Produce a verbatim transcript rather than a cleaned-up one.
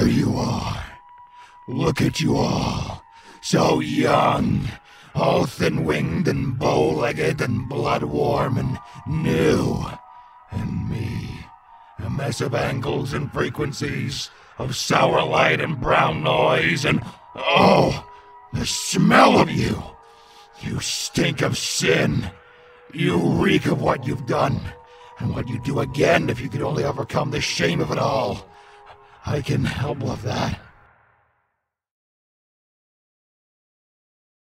There you are. Look at you all. So young. All thin-winged and bow-legged and blood-warm and new. And me. A mess of angles and frequencies. Of sour light and brown noise and... Oh! The smell of you! You stink of sin. You reek of what you've done. And what you'd do again if you could only overcome the shame of it all. I can help with that.